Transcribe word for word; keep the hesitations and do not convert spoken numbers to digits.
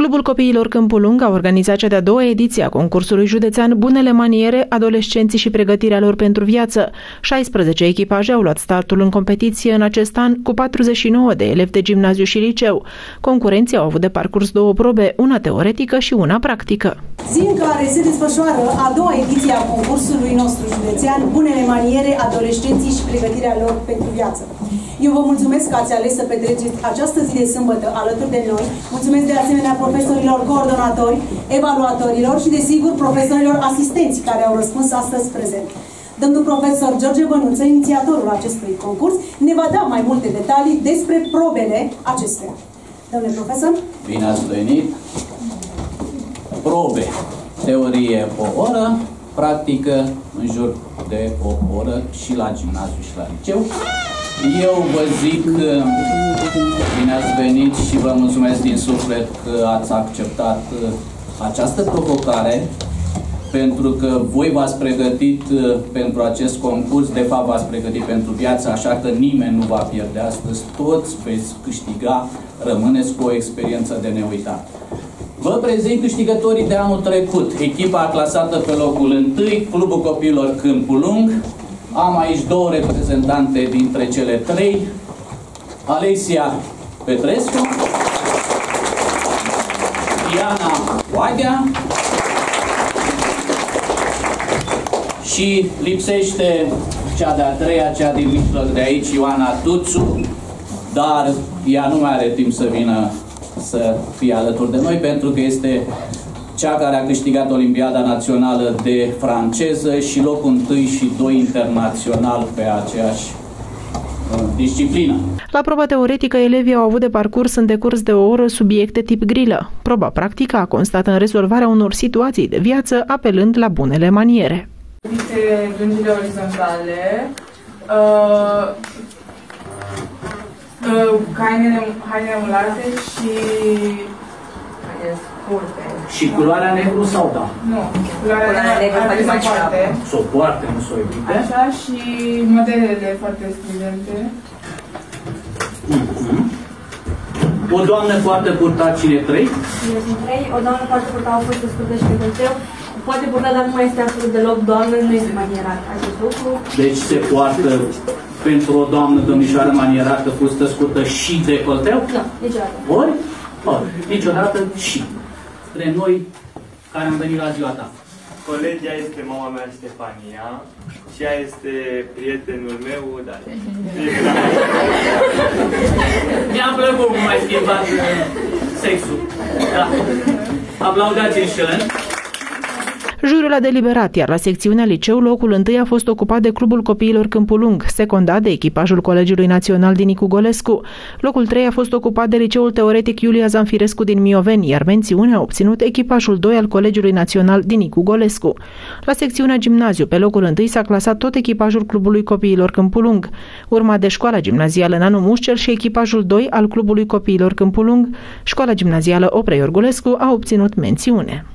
Clubul Copiilor Câmpul Lung a organizat cea de-a doua ediție a concursului județean Bunele Maniere, adolescenții și pregătirea lor pentru viață. șaisprezece echipaje au luat startul în competiție în acest an, cu patruzeci și nouă de elevi de gimnaziu și liceu. Concurenții au avut de parcurs două probe, una teoretică și una practică. Zi în care se desfășoară a doua ediție a concursului nostru județean Bunele Maniere, adolescenții și pregătirea lor pentru viață. Eu vă mulțumesc că ați ales să petreceți această zi de sâmbătă alături de noi. Mulțumesc de asemenea profesorilor coordonatori, evaluatorilor și, desigur, profesorilor asistenți care au răspuns astăzi prezent. Domnul profesor George Bănuță, inițiatorul acestui concurs, ne va da mai multe detalii despre probele acestuia. Domnule profesor? Bine ați venit! Probe. Teorie o oră, practică în jur de o oră și la gimnaziu și la liceu. Eu vă zic bine ați venit și vă mulțumesc din suflet că ați acceptat această provocare, pentru că voi v-ați pregătit pentru acest concurs, de fapt v-ați pregătit pentru viață, așa că nimeni nu va pierde astăzi, toți veți câștiga, rămâneți cu o experiență de neuitat. Vă prezint câștigătorii de anul trecut. Echipa clasată pe locul întâi, Clubul Copiilor Câmpul Lung. Am aici două reprezentante dintre cele trei, Alexia Petrescu, Diana Oaghea și lipsește cea de-a treia, cea din mijloc de aici, Ioana Tuțu, dar ea nu mai are timp să vină să fie alături de noi, pentru că este cea care a câștigat Olimpiada Națională de franceză și locul întâi și doi internațional pe aceeași uh, disciplină. La proba teoretică, elevii au avut de parcurs în decurs de o oră subiecte tip grilă. Proba practică a constat în rezolvarea unor situații de viață, apelând la bunele maniere. Uite gândile orizontale, uh, uh, hainele, hainele mulate și scurte. Și culoarea negru sau da? Nu, culoarea, culoarea negru ar trebui să poarte. S-o poarte, nu s-o evite. Așa, și modelele foarte stridente. Mm-hmm. O doamnă foarte purtat, cine trei? Cine sunt trei, o doamnă foarte purtat, a fost scurtă și de gâlceu. Poate purta, dar nu mai este absolut deloc doamnă, nu este manierat acest lucru. Deci se poartă pentru o doamnă domnișoară manierată, fustă scurtă și decolteu? Nu, niciodată. Ori? Ori. Niciodată și. Spre noi care am venit la ziua ta. Colegia este mama mea Ștefania și ea este prietenul meu, dar... Mi-a plăcut cum ai schimbat sexul. Da. Aplaudați-l și el. Juriul a deliberat, iar la secțiunea liceu locul întâi a fost ocupat de Clubul Copiilor Câmpul Lung, secundat de echipajul Colegiului Național din Nicu Golescu. Locul trei a fost ocupat de Liceul Teoretic Iulia Zanfirescu din Mioveni, iar mențiunea a obținut echipajul doi al Colegiului Național din Nicu Golescu. La secțiunea gimnaziu, pe locul întâi s-a clasat tot echipajul Clubului Copiilor Câmpul Lung, urmat de Școala Gimnazială Nanu Mușcel și echipajul doi al Clubului Copiilor Câmpul Lung. Școala Gimnazială Oprei Orgulescu a obținut mențiune.